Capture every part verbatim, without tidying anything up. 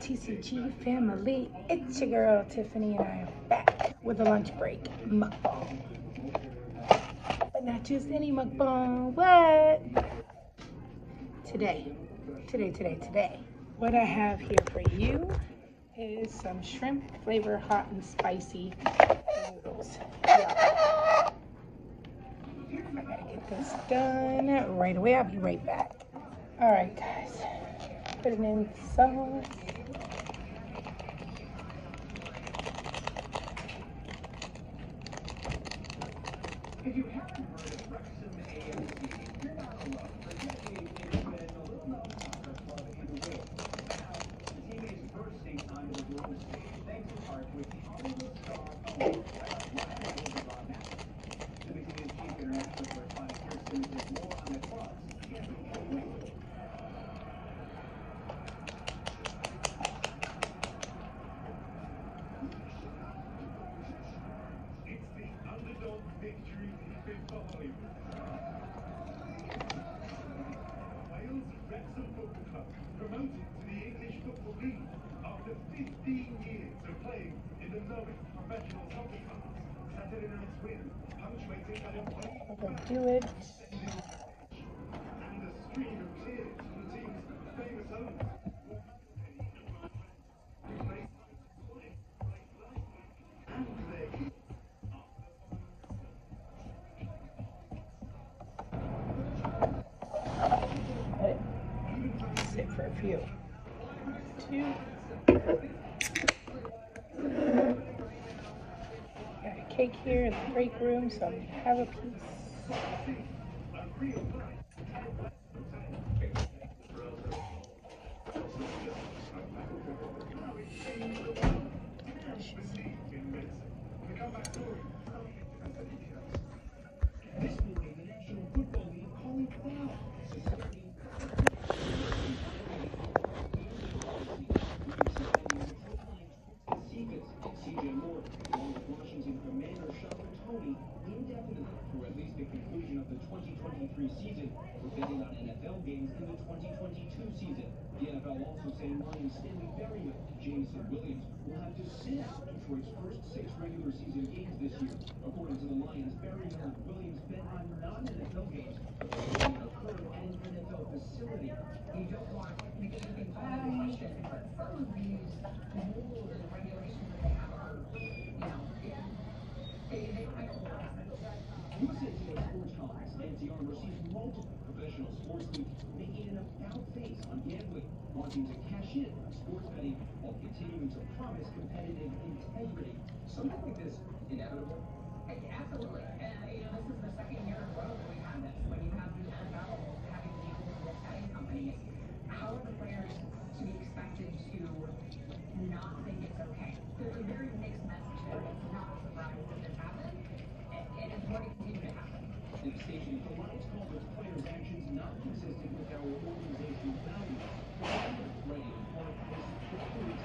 T C G family, it's your girl Tiffany and I am back with a lunch break mukbang. But not just any mukbang, what? Today, today, today, today. What I have here for you is some shrimp flavor hot and spicy noodles. Yeah. I gotta get this done right away. I'll be right back. All right, guys. Put it in sauce. If you haven't heard of Wrexham A M C, you're not alone. For decades, it's been a little known soccer club in Wales. Now, the team made its first state time to the global stage, thanks in part to its Hollywood star, Ryan Elizabeth. The Michigan chief international correspondent Kirsten says more on the club's championship win. It's the underdog victory he's been following. Wales Wrexham Football Club promoted to the English Football League after fifteen years of playing in the lowest professional soccer class. Saturday night's win punctuated by a one do it. And a stream of cheers from the team's famous owners. Sit for a few. Two. Got a cake here in the break room, so I'm gonna have a piece. Season, depending on N F L games in the twenty twenty-two season. The N F L also saying Lions Stanley Berryman and Jameson Williams will have to sit out Detroit's first six regular season games this year. According to the Lions, Berryman and Williams bet on non-N F L games that will occur at an N F L facility. You don't want because you can call the question, but some of these rules and regulations that they have are, you know, they they might not work. U S A Today Sports columnist Nancy Armour sees multiple professional sports leagues making an about-face on gambling, wanting to cash in on sports betting while continuing to promise competitive integrity. Something like this inevitable? Absolutely. And, you know, this is the second year in a row that we've had this. When you have the N F L having deals with betting companies, how are the players to be expected to not think it's okay? There's a very mixed message there. It's not a surprise that this happened. And it's going to continue to happen. In the station, the Lions called its players' actions not consistent with their organization's values. Writing in part, this reports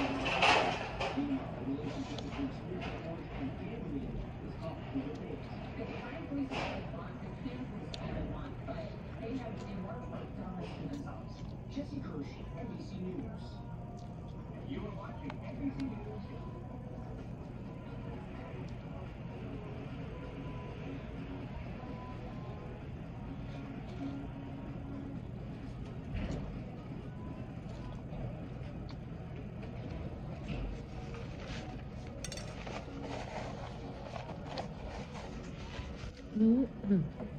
meanwhile, the relationship between spiritual sports and gambling is up for debate. The Ohio police have want the Kansas all they want, but they have in large part done this to themselves. Jesse Kirsch, N B C News. You're watching N B C News. Mm-hmm.